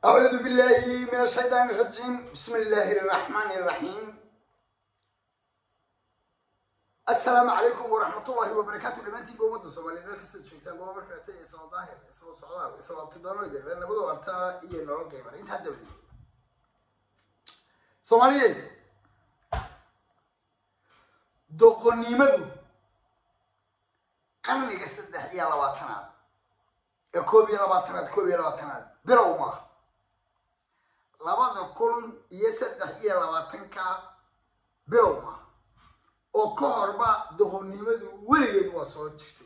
أعوذ بالله من الشيطان الرجيم. بسم الله الرحمن الرحيم. السلام عليكم ورحمة الله وبركاته. لمانتي قومة الصوماليين الكسر شوكتان قومة مركزية إسلام ظاهر إسلام صعداء إسلام ابتدانو يدير لأن بدو أرتا إيه نور قيمة أنت هذا بدي صوماليين دوقني مدو قرني قصد يا لواتناد كوبي لواتناد كوبي لواتناد بلو ما labada kun iyo 23 bilowma oo ka horba doqonnimadu weligeed waa soo jirtay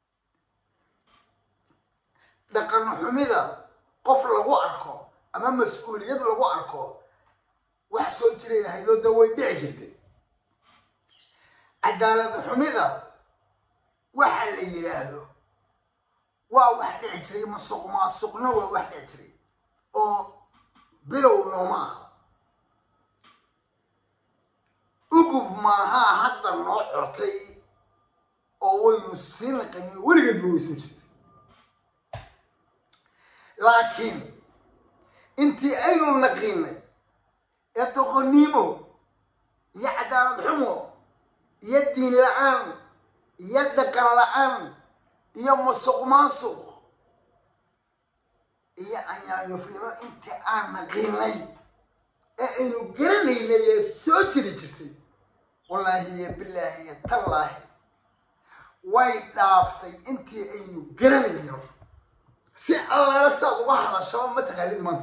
dhaqan xumida qof lagu arko ama mas'uuliyad lagu arko wax soo jiray hay'adda way dhici jirtay cadaalad xumida waxa la yiraahdo waa wax dhici jiray masuqna waa wax dhici jiray oo bilow nooma ugu maaha hadda noo curtay oo waynu siin qani weligeed buu soo jirtay laakiin intii aynu naqinay ee doqonnimo iyo cadaalad xumo iyo diin la'aan iyo dhaqan la'aan iyo musuqmaasuq iyo ayaan yufnimo inta aan naqinay ee aynu garanaynay soo jiri jirtay wallahi billahi tallahi way dhaaftay intii aynu garanaynay si alla saad uga hadasho ma taqaalid maanta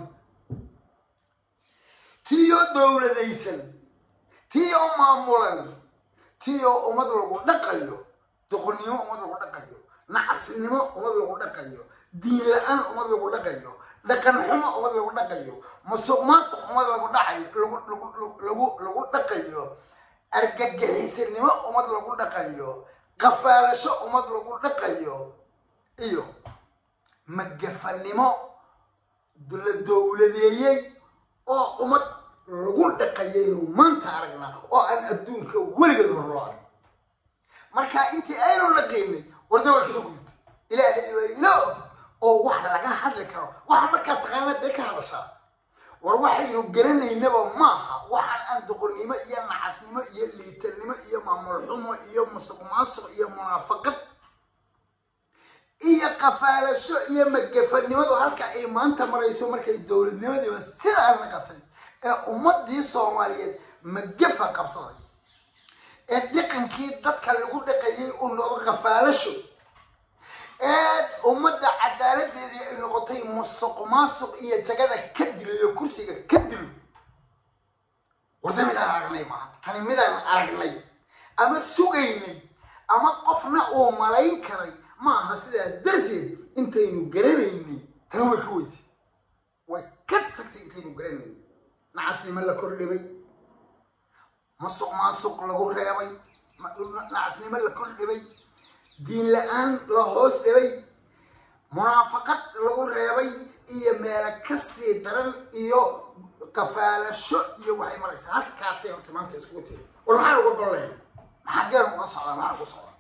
tiyo dowladaysan tiyo maamulan tiyo ummad lagu dhaqayo doqonnimo ummad lagu dhaqayo nacasnimo ummad lagu dhaqayo diin la'aan ummad lagu dhaqayo dhaqan xumo ummad lagu dhaqayo musuqmaasuq ummad lagu dhacayo lagu dhaqayo argagixisnimo ummad lagu dhaqayo qafaalasho ummad lagu dhaqayo iyo magafanimo dowladeeyay oo ummad lagu dhaqayay maanta aragna oo aan adduunka weligeed hor loo arag marka intii aynu naqinay warda way kasoo gudubtay ilaahay waa ilaaho oo wax laga hadli karo wax marka taqaanada ka hadasha war waxaynu garanaynaba maaha waxaan aan doqonnimo iyo nacasnimo iyo liitanimo iyo maamul xumo iyo musuqmaasuq iyo munaafaqad iyo qafaalasho iyo magafanimadu halka ay maanta marayso markay dowladnimadii sida naqatay ee ummadii Soomaaliyeed magafa qabsaday ee dhaqankii dadka lagu dhaqayay oo noqdo qafaalasho ummadda cadaaladdeedii ay noqotay musuqmaasuq iyo jagada ka dilayo kursiga ka dilo wardaamid aan aragnay maaha tani midaan aragnay ama sugaynay ama qofna uu malayn karay maaha sidaa darteed intaynu garanaynay tani way ka weytay way ka tagtay intaynu garanaynay nacasnimo la kordhibay musuqmaasuq lagu reebay nacasnimo la kordhibay diin la'aan la hoos dhibay munaafaqad lagu reebay iyo meel ka sii daran iyo qafaalasho iyo waxay maraysaa halkaasay horta maanta isku tahay war maxaa lagu golay maxaa gaar u socdaa maxaa ku socdaa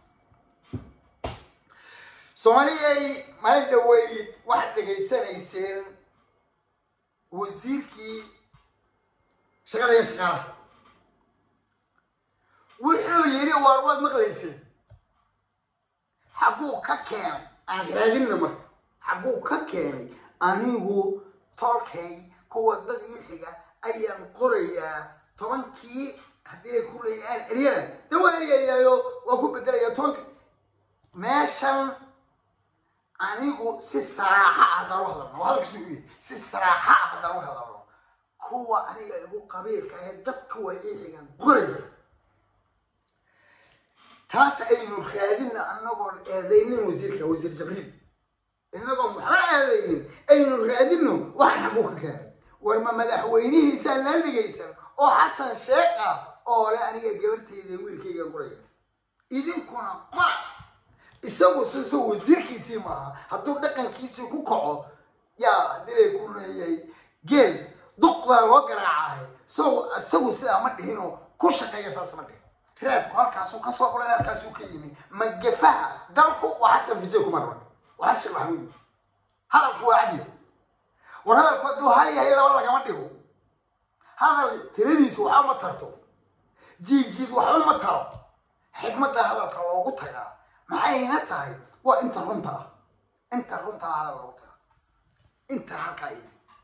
Soomaaliyay maalin dhaweyd waxaad dhageysanayseen wasiirkii shaqada wuxuu yiri war wad maqlayseen حقوق ككين أنا راجلنا مر حقوق ككين أنيهو تركي قوة ضدي أيام قرية طبعا كي هدي قرية ريال دواري يا وأكون بدري ترك ماشان أنيهو سسراحة هذا وهذا وهذا كسبيه سسراحة هذا وهذا قوة أنيه يبغى قبيل كهدك قوة قرية taas aynu raadina anagoo eedeynin wasiir Jibriil inagoo maxaa eedeynin aynu raadino waxaan xaquuq ka keenay war ma madaxweynihiisa la dhigaysan oo Xasan Sheekh ah oo la aniga gabartayda wiilkayga qoraya idinkuna qora isagu soo wasiirkiisii maaha hadduu dhaqankiisii ku kaco yaa dilay ku leeyay geel duqda loo garaacay soo isagu sida ma dhihino ku shaqeeya saas ma dhihin reebku halkaasuu ka soo qolay halkaasuu ka yimi magafaha dalku waa xasan fijeeku marwan waa xasan maxamuud halku waa cadi وهذا الكودو هاي لا والله كمان ديبو هذا تريديس وحما ترتو جي وحما ترى حكمة هذا الكلام قلتها معايا نتاعي وانت رنتها هذا الوقت انت هكاي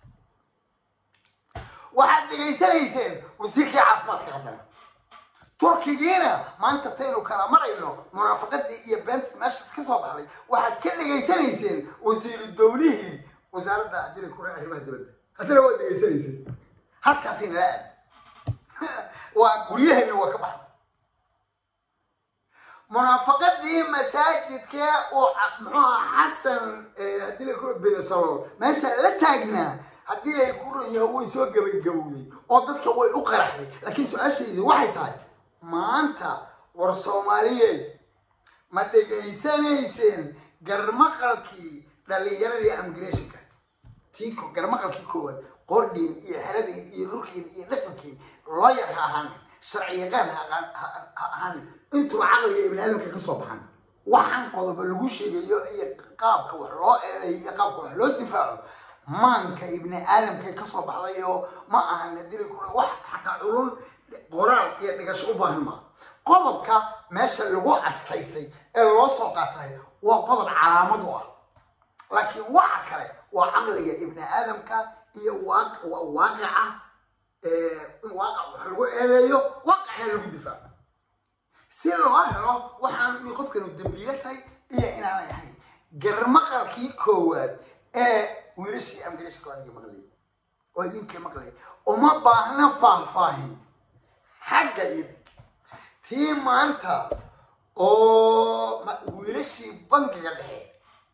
واحد دغيسانيسين وسيركي عافمادك قدام تركينا ما انت تينو كلا مرينو منافقتي iyo bent meesha ka soo baxday waxaad ka dhageysanayeen wasiir dawlihi wasaaradda adil ku arrimaha dibadda hadana waa dhageysanayeen halkaas in la waa guriyaheenna waa ka baxay منافقتي مساجدك ومعها حسن هدي لي كل بين الصلاه ماشي لا تاجنا هدي لي كل هو يسوق بالجودي او ددك way u qaraxday laakiin su'aashaydu waxay tahay maanta war Soomaaliyeed ma dhageysanayeen garmaqalkii dhalinyaradii immigration-ka tiiko garmaqalkii koowaad qordin iyo xeradin iyo dhulkiin iyo dhaqankiin loo yaqaan sharciyaqaan ahaan intuu caqliga ibn aadamka ka soo baxan waxaan qodob lagu sheegayo iyo qaabka wax loo eeday iyo qaabka wax loo difaaco maanka ibn aadamka ka soo baxdayo ma ahan dili kula wax xataa culun qoraal iyo dhigasho u baahan ma qodobka meesha lagu astaysay ee loo soo qaatay waa qodob calaamad u ah laakiin waxa kale waa caqliga ibn aadamka iyo waaqica واقع وحلو إليه واقع لو دفاع سير واحد وحنا نقف كانوا الدبيلتي إيه إن أنا يعني جرمقل كي كواد ويرشي أم جريش كواد مغلي وين كمغلي وما بعنا فاهم حاجة يدك تي ما أنت أو ويرشي بنك جده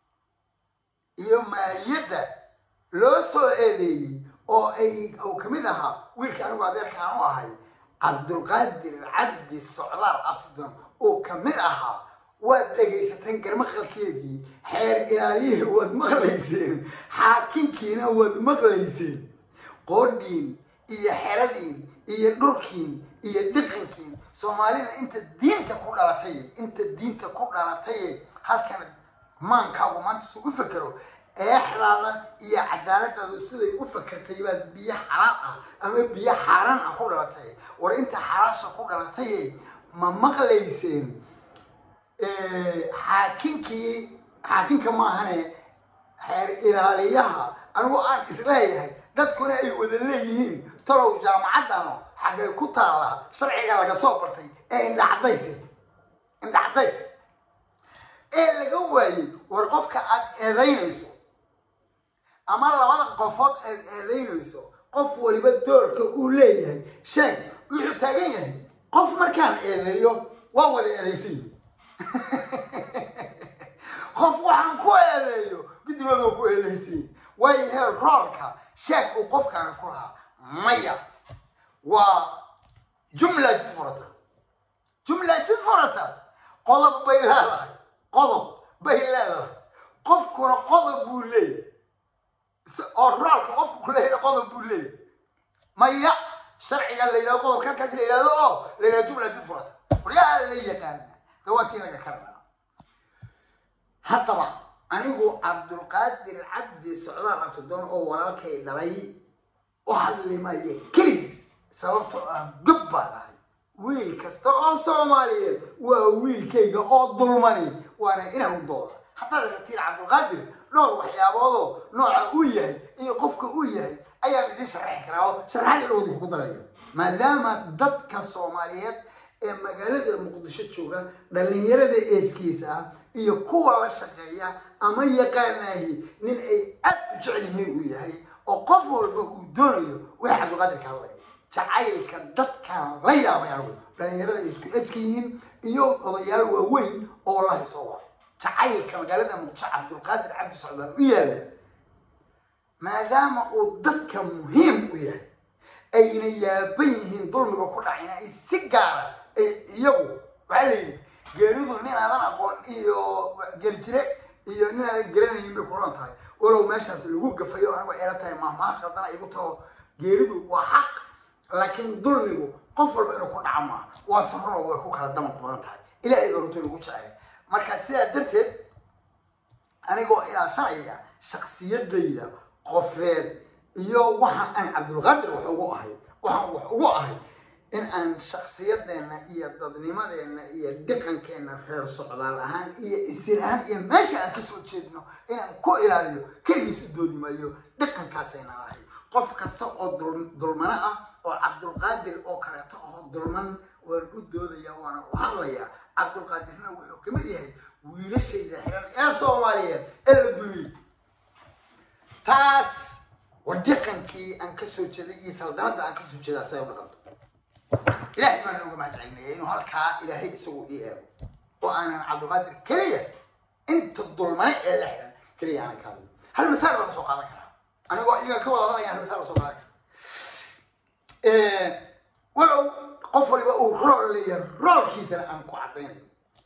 يوم يدا لو سؤالي أو كمدها ويرك أنا قاعد أنا وهاي عبد القادر العبد الصعلار أفضل أو كمدها ودقي ستنكر مخل كيدي حير إلهيه ود مخليسين حاكين كينا ود مخليسين قردين إيا حردين إيا دركين إيا دقنكين سومالينا أنت الدين تقول على تي أنت الدين تقول على تي هل كانت ما نكابو ما أنت سوق فكروا إحرانا يا عدالة الأستاذ وفكرت يبقى بيا حرام أما بيا حرام أقول لك وأنت حراش أقول لك ما مغليسين حاكينك ما هنا حير إلهيها أنا وأنا إسرائيل ده تكون أي ودليين ترى جامعتنا حاجة كتارة شرعي على صوبرتي إن عديس اللي جواي ورقفك أذين يسوع أما لو قفوت أذين يسوع قف ولي بدور كأوليه شيء يحتاجيه قف مكان أذيو وهو الأذيسي قف وعن كو أذيو بدي ما كو أذيسي وهي الرالكا شيء وقف كان كلها مية وجملة جفرتها قلب بيلها قف كرة قلب بولي الرالك قف كله قلب بولي مية شرعي قال لي قلب كان كسر إلى لنا جملة جفرتها وريال اللي كان دواتي لك كرنا حتى طبعا أنا عبد القادر العبد السعودار عبد الدون أو ولك دلي وحل ما يكليس سببته جبار ويل كستا صوماليين وويل كيغا او ظلماني وانا انا ودور حتى تير عبد القادر نوع وحيابودو نوع او يحيى iyo qofka uu yahay ayaa idin sharaxi karaa sharaxay loo ku darayo maadaama dadka Soomaaliyeed ee magaalada Muqdisho jooga dhalinyarada eeskiisa iyo kuwa la shaqeeya ama yaqaanahay nin ay aad u jecel yihiin uu yahay oo qof walba uu doonayo waxa Cabdi Qaadir ka hadlay jacaylka dadkan la yaabay anigu dhalinyarada isku edkiin iyo odayaal waaweyn oo la soo waa jacaylka magaalada Muqdisho Cabdi Qaadir Cabdi Socdaal u yaala maadaama uu dadka muhiim u yahay ayna yaabayeen dulmiga ku dhacayna ay si gaar ah iyagu waxay geeridu nin aadan aqoon iyo geerjire iyo nin aan garanayn bay ku rantahay walow meeshaas lagu gafayo anigu ay la tahay ma khaldana igu taho geeridu waa xaq لكن ظلمه قفل إنه كل عمه وصفره ويكون كلا دم طبعاً إلى أي برضو يقول شيء مركز سيا درت أنا جو إلى شرعية شخصية جيدة قفير iyo waxa aan Abdul Qadir wax ugu ahay in aan shakhsiyadeena iyo dadnimadeena iyo dhaqankeena reer Soomaal ahaan iyo isir ahaan iyo meesha aan ka soo jeedno in aan ku ilaaliyo kaligiis u doodi maayo dhaqankaasayna ahay qof kasta oo dulmana ah oo Abdul Qadir oo kaleeto oo dulman waan u doodaya waana u hadlaya Abdul Qadirna wuxuu kamid yahay wiilashayda xiran ee Soomaaliyeed ee la dulmiyay taas ودقنكي أنك سوتشي يسالدنا أنك سوتشي ذا سير الغلط. إلهي ما نقول ما تعيني إنه هالكا إلهي يسوي إيه وأنا عبد القادر كلية أنت الظلماء إلهي كلية أنا كامل. هالمثال ولا سوق هذا أنا أقول إذا كوا هذا يعني المثال سوق هذا. ولو قفل بقول رول كيسنا أنكو عطيني.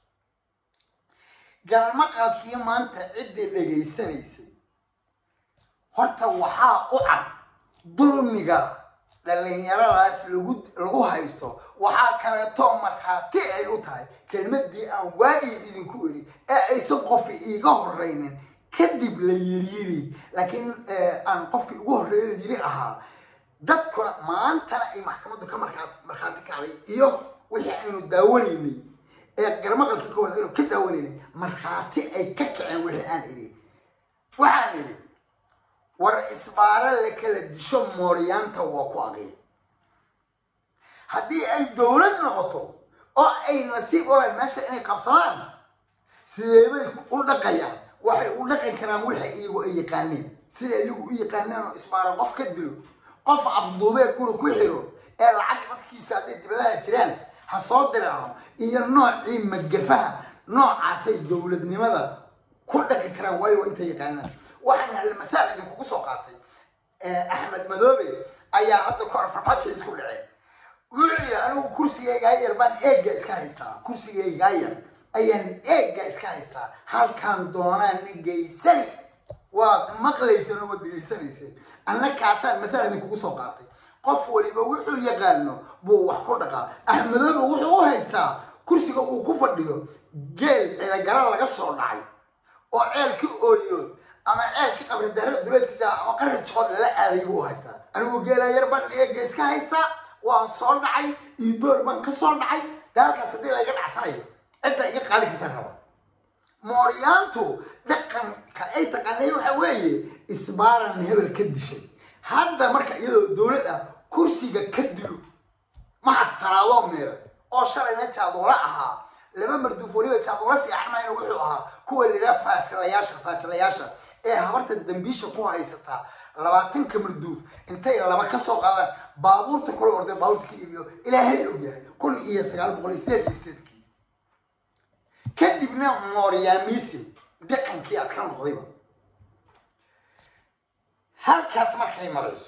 قال ما قال كيما أنت عدي اللي يسنيسي. horta waxa u cad dulmiga dhalinyaradaas lagu haysto waxa kale to marxaati ay u tahay kelmadii aan waagi idinku iri ee aysan qof iiga horeynin kadib la yiri laakiin aan qofkii ugu horeeyay yiri ahaa dadkuna maanta ay maxkamaddu ka marxaati kacday iyo wixii aynu daawaneynay ee garmaqalkii koowaad inuu ka daawaneynay marxaati ay ka kaceen wixii aan iri waxaan iri والإسبارة لك لدشو موريان توقع غير هدي أي دولة نغطو أو أي نصيب ولا الماشي أي قبصان سيبي يقول لك يا وحي يقول لك كلام وحي إيو أي قانين سيبي أي قانين وإسبارة قف كدلو قف عفضو بيه يقولوا كوحيرو العقبة كيسا دي تبداها تران حصاد درعهم إيا نوع إيه مجفها نوع عسي دولة لماذا كل لك كلام وايو أنت يقانين وحنا المثال اللي كوكو سوقاتي أحمد مذوبي أيا حتى كور فرماتش يسكول العين ويقول أنا كرسي جاير بان إيجا إسكايستا كرسي جاير أيا إيجا إسكايستا هل كان دونا نجي سني ومقلي سنو بدي سني أنا كاسان مثال اللي كوكو سوقاتي قفوا لي بوحوا يقالنو بو وحكو دقا أحمد مذوبي وحوا هيستا كرسي كوكو فرديو جيل إذا قرار لقى الصور دعي وعيل كي أويو أما عيل قبل الدهر دولت كذا وقرر تشخد لا هذا يبوه هسا أنا وقيل يربان إيه جسك هسا وصار دعي يدور من كسر دعي ذلك صديق يجمع عصاية أنت يجيك عليك ترى موريانتو دقن كأي تقنية وحوي إسبارا نهبل كد شيء هذا مركا دولت كرسي كدلو ما حد صراوة مير أو شرع نتشاد وراها لما مردوفوني بتشاد ورا في عنا يروحوها كل اللي رفع فاسلياشة إيه هبرت الدنبيشة كوها يسطها لبعتين كمردوف انتي لما كسو قادة بابور تقول ورده بابور تكيبيو إلهي أبيها كل إيه سيقال بقول استيدكي كدبنا موريا ميسي دقن كي أسكان مخضيبا هل كاس مركي مريسو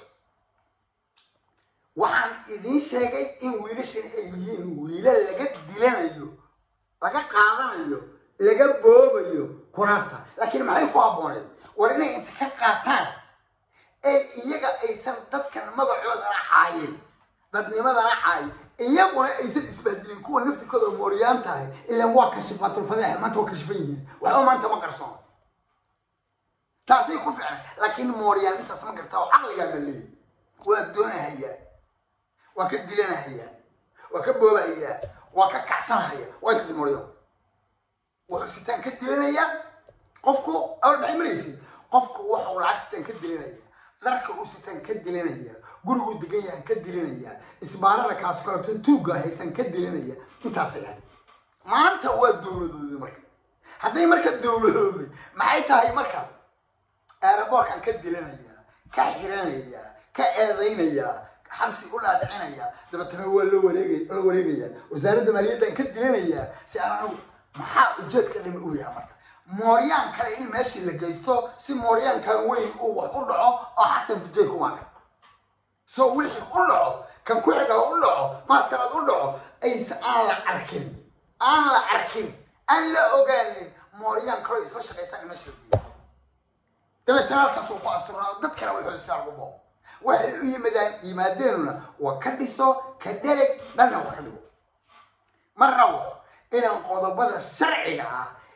وحان إذين شاقي إن ويلشن أيين ويلا لقد ديلانيو لقد قادانيو لقد بوبيو كوراستا لكن ما هي قابوني ورنا انت كقاتان اي iyaga aysan dadkan magacoodana caayeen dadnimadana caay iyaguna aysan isbadilin kuwa naftikooda mooriyaan tahay ilaa waa ka shifatul fadaah maanta waa ka shifan yihiin waxa maanta ma qarsoon taasi ku fiican laakiin mooriyaan intaas ma gartaa oo aqliga malay waa doonahaya waa ka dilanahaya waa ka boobahaya waa ka kacsanahaya waa intaas mooriyaan wuxuu sitaan ka dilanaya qofku awal maxay maraysid qofku wuxuu lacag sitaan ka dilanaya dharka uu sitaan ka dilanaya gurigu degan yahay ka dilanaya isbaarada kaas kale tuuga haysan ka dilanaya intaas yahay maanta waa dawladooda marka haday marka dawladooda maxay tahay marka aeroboorkan ka dilanaya ka xiranaya ka eedaynaya xabsi u dhaadhicinaya dabatana waa la wareegaya wasaaradda maaliyadda ka dilanaya si aan maxaa ujeedka dhimi u yahay marka موريان كلا إن ماشي اللي جيستو سي موريان كان وين هو قلعه أحسن في جيكم معنا سو وين قلعه كان كل حاجة قلعه ما تصير قلعه أي سأل عركن أنا عركن أنا أوجاني موريان كلا يسمش قيسان ماشي فيه تبى تنال كسوق أسطورة ضد كلا ويحول السعر بابا واحد يمديننا وكبسه كذلك لنا وحلو مرة إن القضاء الشرعي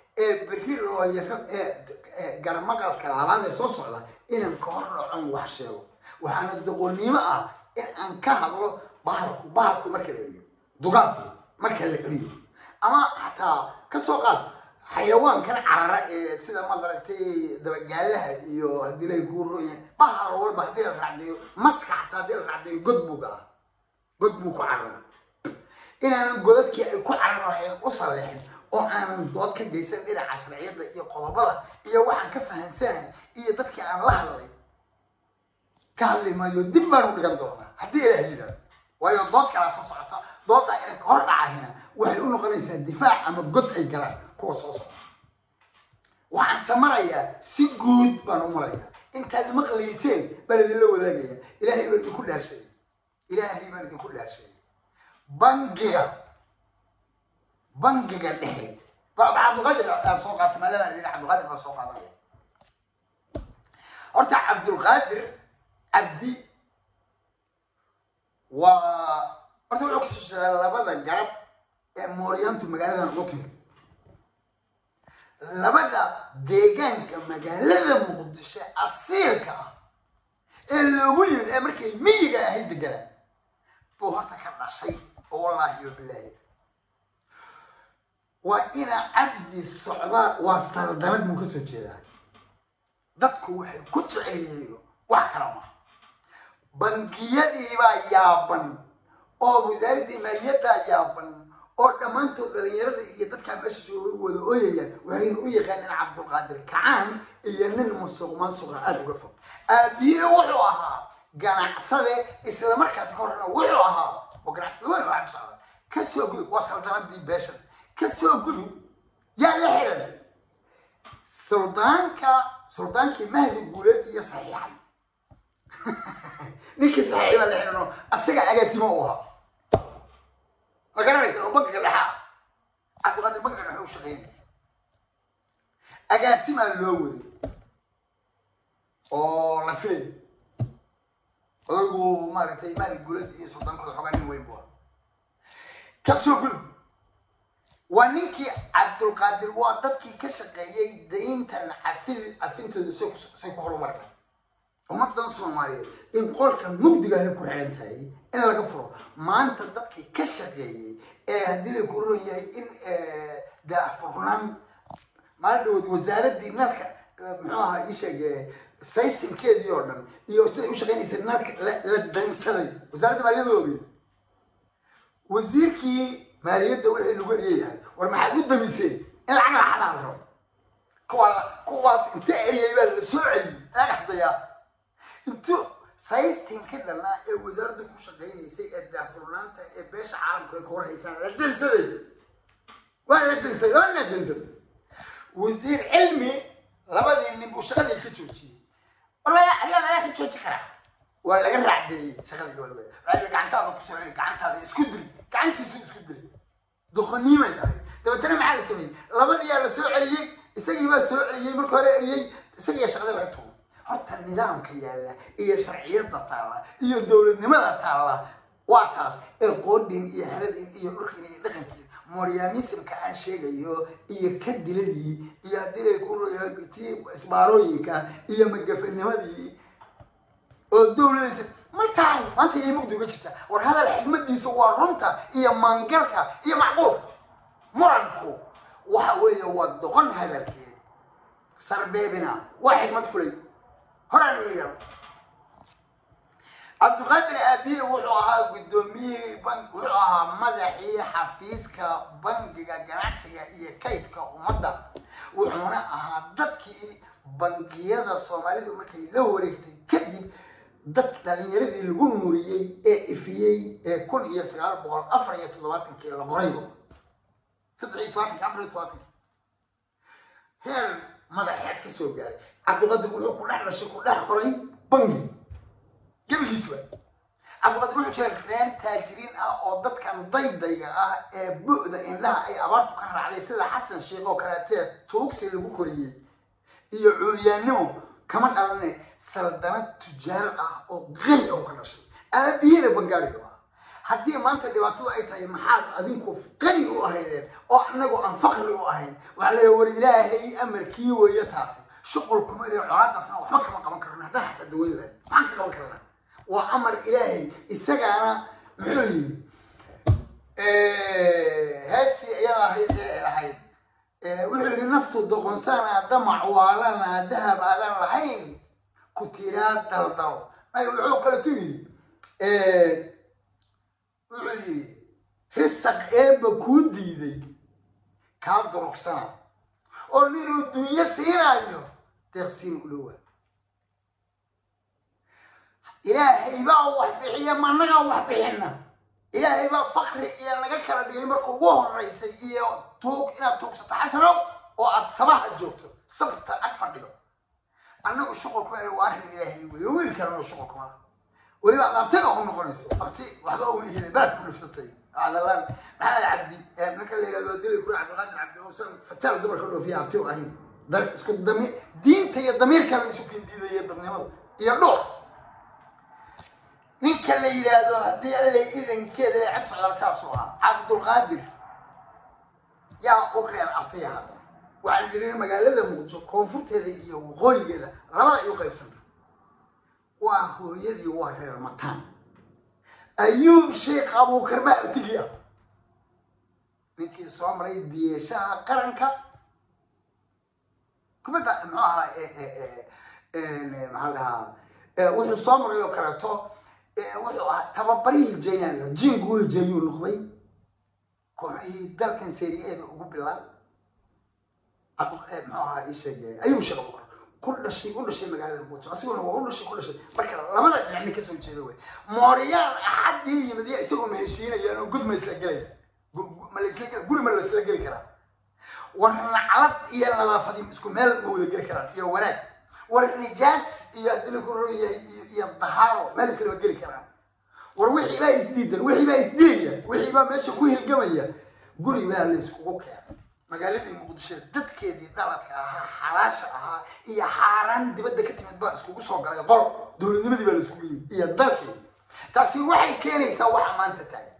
بريل لو يرد قرمقل كلامات سوسو إن كهر عن وحشة وحنا الدقوني ما إن أنكهر بحركو مركز الريو دقان مركز الريو أما حتى كسوقات حيوان كان على سيدا ما درتي دبقالها iyo hadii lay guuro bahar walba hadii la raacday maska xataa hadii la raacday god buu ku carara inaan godadkii ay ku cararahay u saleexin oo aanan dood ka geysan dhinaca sharciyada iyo qodobada iyo waxaan ka fahansanahay iyo dadkii aan la hadlay ka hadlimayo dib baan u dhigan doonaa hadii la yiraahdo waayo dood kala soo socota doodda ay hor dhacayna waxay u noqonaysaa difaac ama god ay galaan kuwa soo socda waxaan samarayaa si guud baan u marayaa intaad maqlayseen baan idin la wadaagaya ilaahay baan idinku dhaarshay bangiga dhexe Cabdulqaadir aan soo qaato maadaama idin Cabdulqaadir baan soo qaadanaya horta Cabdulqaadir Abdi horta wuxuu kasoo jeedaa labada garab ee Mooryaantu magaaladan ugu timid labada deegaanka magaalada Muqdisho asiilka ah ee loogu yimid ee markay miyiga ahayd deganaa buu horta ka dhashay oo wallaahi iyo bilaahi waa ina Abdi socdaa waa saldanad buu kasoo jeedaa dadku waxay ku jecel yihiin wax kala ma bangiyadii baa yaaban oo wasaaradda maaliyadda yaaban oo dhamaantood dhalinyarada iyo dadka meesha jooga wada ooyayaan waxayna u yaqaaneen Cabdulqaadir Kacaan iyo nin musuq aad uga fog aabiye wuxuu ahaa ganacsade isla markaas ka horna wuxuu ahaa oo ganacsade weyn oo cabsada ka soo gudub waa saldanadii beeshan ka soo gudub yaa la xiran sultaankii Mahdi Guuleed iyo saxiixay ninkii saxiiba la xirano asaga agaasimo u ahaa magaranaysa oo bangiga dhexe Cabdulqaadir bangiga dhexe u shaqeynay agaasima loo waday oo la filay oo maaragtay Mahdi Guuleed iyo sultaankooda xogaan weyn buu ka soo gudub waa ninkii Cabdulqaadir waa dadkii ka shaqeeyay deyntan cafintooda say ku horumarka ummadan Soomaaliyeed in qolka mugdiga ay ku xiran tahay in laga furo maanta dadkii ka shaqeeyay ee hadii la ku roon yahay in daafurnaan maadhood wasaaradii nalka muxuu ahaa ii sheegay systemkeedii oo dhan iyo sida u shaqeynaysa nalka la dansaday wasaaradda maaliyadda ogeyd wasiirkii maaliyadda wixii lagu eriyay war maxaad u damiseen in lacag la xalaal rabo kuwaas inta eriyay baa la soo celiyay aqdaya intu system kadana ee wasaaradda ku shaqeynaysay ee daafurnaanta ee beesha caalamka ay ku warhaysan la dansaday wasiir cilmi labadii nin buu shaqadii ka joojiyay walaal ka jooji kara waa laga raacday shaqadii walaal waxay gacantaada ku soo celi gacantaada isku dil doqoniima yahay dabatana maxaa la sameeyay labadii yaa la soo celiyay isagii baa soo celiyay markii hore eriyay isagii shaqada laga tuuray horta nidaamka yaala iyo sharciyada taala iyo dawladnimada taala waa taas ee qoodin iyo xaradin iyo dhulkin iyo dhaqankiin Mooryaanisimka aan sheegayo iyo ka diladii iyo dilay ku royalty isbaarooyinka iyo magafanimadii oo dawladda maanta ay mugdiga jirta war hada xigmadiisa waa runta iyo maangalka iyo macquul muranku waxa weeye waa doqon hadalkeed sarbeebina waa xigmad fulay horaan iyo Cabdulqaadir Abiye wuxuu ahaa gudoomiye bank wuxuu ahaa madaxii xafiiska bangiga ganacsiga iyo kaydka ummadda wuxuuna ahaa dadkii bangiyada Soomaalidu markay la wareegtay kadib dadka dhalinyaradii lagu nuuriyay ee ifiyay ee 1974 la qoraybo 1974 heer madaxeed ka soo gaaray Cabdulqaadir wuxuu ku dhex dhashay ku dhex qoray bangi gabigiiswa Cabdulqaadir wuxuu jiray reer taajiriin ah oo dadkan daydayga ah ee buuda indhaha ay abaartu ka raacday sida Xasan Sheekh oo kaleete tuugsi lagu koriyay iyo cuuryaannimo kama dhalanay saldanad tujaar ah oo qani oo ka dhashay aabiyada bangaariga haddii maanta dhibaatadu ay tahay maxaad adinku qani u ahaydeen oo annagu aan faqri u ahayn waxaa leeyahay war ilaahay amarkii weeye taasi shuqulkuma iyo colaadaasna waxba kama qaban karno haddaan xataa daweyn lahayn maxaan ka qaban karnaa waa amar ilaahay isagaana muxuu yidhi heestii iyada ahayd wuxuu yidhi naftu doqonsana damac waalana dahab aadan lahayn ku tiraa daldalo wuxuu kaletu yidhi wuxuu yidhi risaq eebba kuu diiday kaa durugsana oo ninuu dunyo siinayo deeqsiin u dhowaa ilaahay baa wax bixiya ma annagaa wax bixina ilaahay baa faqri iyo naga kala dhigay marka ugu horeysay iyo tuug inaad tuugsato xasanow oo aad sabaha joogto sabta ag fadhido annagu shuqulkuma waa arrin ilaahay weeye wiil kalena shuqulkuma weliba adaabtaga u noqonayso abti waxba uma helay baad ku lufsatay cadalaan maxamed cabdi marka la yidhahdo dilay kuri cabdiqaadir cabdi uusan fataal dumarka dhoofiya abti u ahayn isku diinta iyo damiirkaba isu kindiidaya dadnimada iyo dhuuc ninka la yidhaahdo haddii alle idankeeda ay cad socdaan saasuu ahaa cabdulqaadir yaa u reer abtaya hadda waxaa la yidhi magaalada muqdisho koonfurteeda iyo waqooyigeeda labada ay u qaybsanta waa hooyadii waa reer mataan ayuub sheekh abuukar baa abtigii ah ninkii soo maray diyeeshaha qaranka kubadda muxuu ahaa maxaa dhahaa wuxuu soo maray oo kaleeto wuxuu ahaa tababarihii jayaan jinguhi jayuu noqday kooxihii dalkan seeriyeeda ugu bilaab muxuu ahaa ii sheegay ayuub sheekh abuukar ku dhashay magaalada muqdisho asiguna waa ku dhashay marka labada dhinacni kasoo jeeda wey mooriyaan axadii yimid iyo isagoo ma heshiinayaan oo gud ma isla gelaya guri ma la isla geli karaa war naclad iyo nadaafadi isku meel ma wada geli karaan iyo wanaag war nijaas iyo adila ku royahay iyo dahaaro meel islama geli karaan war wixii baa isdiidan wixii baa isdiidaya wixii baa meesha ku hilgamaya guri baa la iskugu keenay magaaladii muqdisho dadkeedii dhaladka ahaa xalaasha ahaa iyo xaaraan dibadda ka timid baa iskugu soo galay qol dowladnimadii baa la iskugu yimid iyo dalkii taasi waxay keenaysaa waxa maanta taagan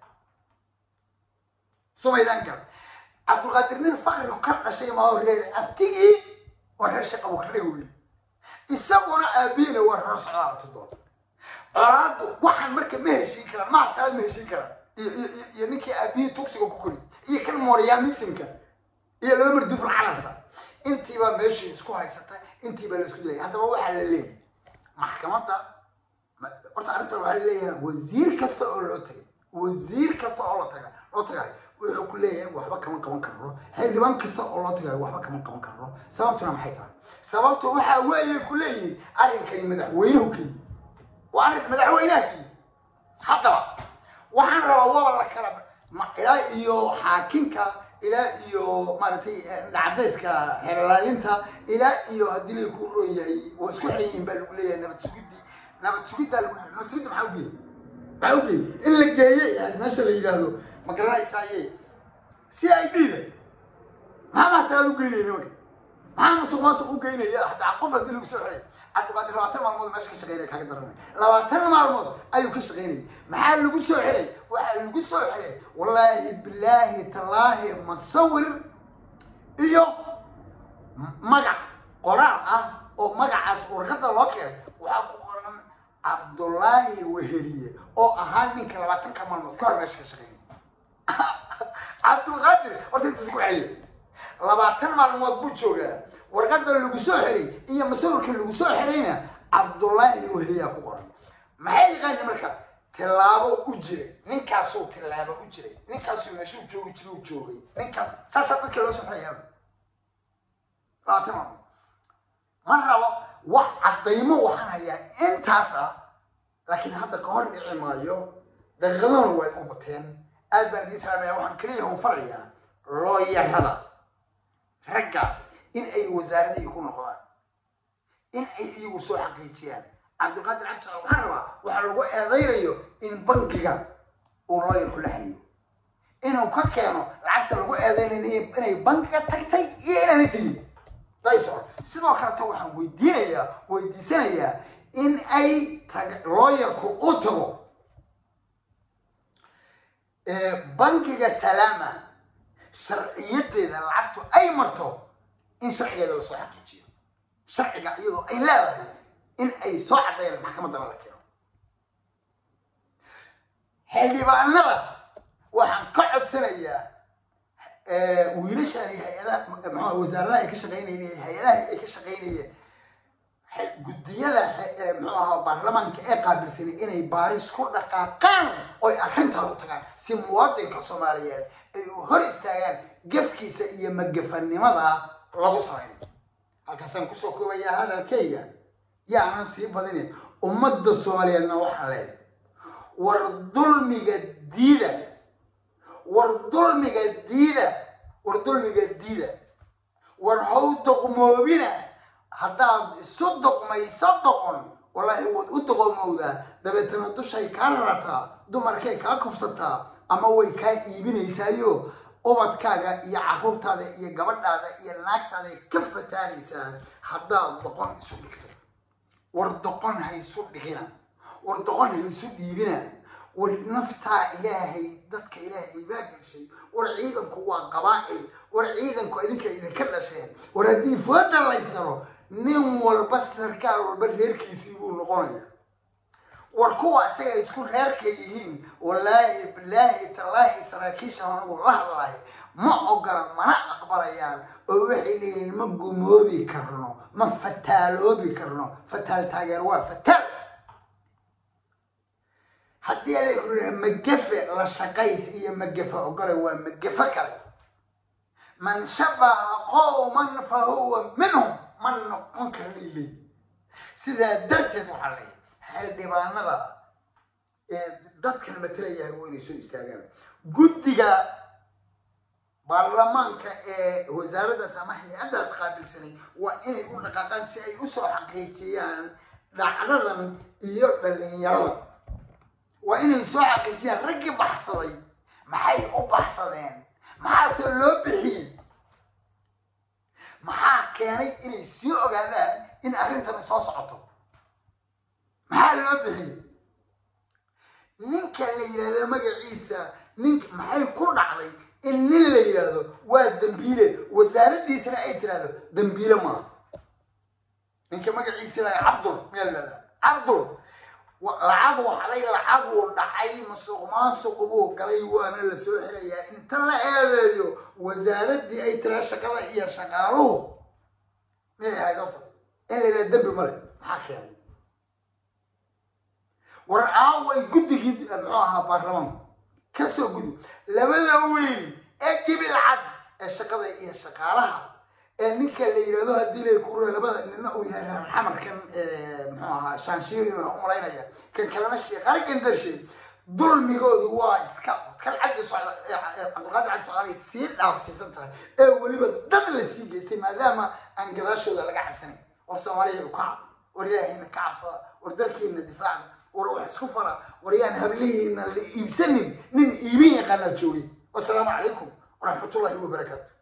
sumaydan gal cabdulqaadir nin faqri ka dhashay maa reer abtigii waa reer sheekh abuukar dhegowey isaguna aabiina waa reer socdaal abtidoon colaadu waxaan marka ma heshiin karaan mahad salaad ma heshiin karaan iyo ninkii aabihii tugsiga ku kori iyo kan mooryaa misinka iyo laba marduuf cararta intiibaa meeshii isku haysata intiibaa la isku dilaya haddaba waxaa la leeyahay maxkamadda horta arrintan waxaa la leeyahay wasiir kasta oo loo tagay wasiir kasta oo loo tagay wuxuu ku leeyahay waxba kama qaban karno xildhibaan kasta oo loo tagay waxba kama qaban karno sababtuna maxay tahay sababtu waxaa weeye ku leeyihin arrinkani madaxweynuhu kii waa arrin madaxweynaha kii haddaba waxaan rabaa waba la kala ilaa iyo xaakinka ilaa iyo maaragtay cadayska xeelaalinta ilaa iyo haddii lay ku roon yahay waa isku xiran yihiin baa lagu leeyahay nabad sugiddaa lagu xiran nabad sugidda maxaa u geeyey in la geeyey meesha la yidhaahdo ma garanaysaaye si ay dhiida maxaa maasaad u geynaya nimanka maxaa musuq u geynaya hataa qof haddii lagu soo xiray cabdiqaadir 20 maalmood meesha ka shaqeynaya kaaga daranay 20 maalmood ayuu ka shaqeynayay maxaa lagu soo xiray waxaa lagu soo xiray wallaahi billaahi tallaahi masawir iyo magac qoraal ah oo magacaas warqadda loo keenay waxaa ku qoran cabdullaahi weheliye oo ahaa ninka 20 maalmood ka hor meesha ka shaqeynaya cabdulqaadir horta intaas ku xiriye 20 maalmood buu joogaa warqadda lagu soo xiray iyo masawirka lagu soo xirayna cabdullaahi weheliya ku qoran maxay yaqaan marka tilaabo u jiray ninkaasoo tilaabo u jiray ninkaasoo meeshuu joogi jiray uu joogay ninkaas saas dadka loo soo xirayaa 20 maalmood ma rabo wax cadaymo waxaan hayaa intaas ah laakiin hadda ka hor dhici maayo daqiiqaduna way u bateen aad baan idiin salaamaya waxaan kaliya hon farayaa looyarada raggaas in ay wasaaradii ku noqdaan in ay iyagu soo xaqiijiyaan cabdulqaadir cabdi socod waxaan rabaa waxaa lagu eedaynayo in bankiga uu looyar ku la xiriyo inuu ka keeno lacagta lagu eedaynayo inay bankiga tagtay iyo inaanay tegin daysoor sidoo kaleta waxaan weydiisanayaa in ay looyarku u tago bankiga salaama sharciyadeeda lacagtu ay marto in sharcigeeda la soo xaqiijiyo sharciga iyadoo ay leedahay in ay soo cadeeyaan maxkamadda la keeno xildhibaanada waxaan ka codsanayaa wiilashan hay'adaha wasaaradaha ay ka shaqeynayeen hay'adaha ay ka shaqeynayeen guddiyada baarlamaanka ee qaabilsan inay baaris ku dhaqaaqaan oo ay arrintan u tagaan si muwaadinka Soomaaliyeed ay u hor istaagaan gafkiisa iyo magafannimada lagu sameeyo halkaasaan ku soo koobaya hadalkayga yaanan sii badinin ummadda Soomaaliyeedna waxaa leeyahay war dulmiga diida war how doqmoobina haddaad isu doqmayso doqon wallaahi waad u doqomowdaa dabeetana dushay kaa rarataa dumarkay kaa kufsataa ama way kaa iibinaysaayo ubadkaaga iyo carruurtaada iyo gabadhaada iyo naagtaada ka fataanaysaa haddaad doqon isu dhigto war doqon ha isu dhigina war doqon ha isu dhiibina war naftaa ilaahay dadka ilaahay baa gashay war ciidanku waa qabaa'il war ciidanku idinka dhasheen war haddii fooda la ysdaro nin walba sarkaal walba reerkiisii buu noqonaya war kuwa isaga isku reerka yihiin wallaahi bilaahi tallaahi saraakiisha anagu la hadlahay ma ogola mana aqbalayaan oo waxay leeyihiin ma gumoobi karno ma fataaloobi karno fataal taageer waa fataal haddii ay yidhahdeen magafe la shaqays iyo magafe ogole waa magafe kale man shabaha qowman fa huwa minhum man noqon kara ilay sidaa darteed waxaa leeyahay xildhibaanada dadkan matalayahay waa inay soo istaagaan guddiga baarlamaanka ee wasaaraddaas ama hay-addaas qaabilsanay waa inay u dhaqaaqaan si ay usoo xaqiijiyaan dhacdadan iyo dhalinyarada waa inay soo xaqiijiyaan raggii baxsaday maxay u baxsadeen maxaase loo bixiyey maxaa keenay inay sii ogaadaan in arrintani soo socoto maxaa loo bixiyey ninka la yidhahdo magaciisa maxay ku dhacday in nin la yidhaahdo waa dambiile wasaaraddiisana ay tiraahdo dambiile maaha ninka magaciisa la cabdul miyaa la yidhahdaa cabdul lacag waxday lacaguu dhacay musuqmaasuq buu galay waana la soo xirayaa inta la eedeeyo wasaaraddii ay tiraa shaqada iyo shaqaaluhu miyay ahayd horta in la yidhaha dembi male maxaa keenay war aaway guddigii muxuu ahaa baarlamaanku ka soo gudub labada wiil ee gibil cad ee shaqada iyo shaqaalaha ee ninka la yidhaahdo haddii lay ku labada nina uu yahay reer xamarkan muxuu ahaa shaanshiyo inuu umalaynaya kan kalena sheeqaal gandarshay dulmigoodu waa iska kan cabdi socda cabdulqaadir cabdi socdaal sii dhaafsiisan tahay ee weliba dad la sii geystay maadaama aan gadaashooda laga cabsanayn war soomaaliya u kaca war ilaahayna ka cabsada war dalkiina difaacda war wax isku fala war yaan hablihiina la iibsanin nin iibin yaqaanaa joogay wasalaamu calaykum waraxmatullaahi wabarakaatu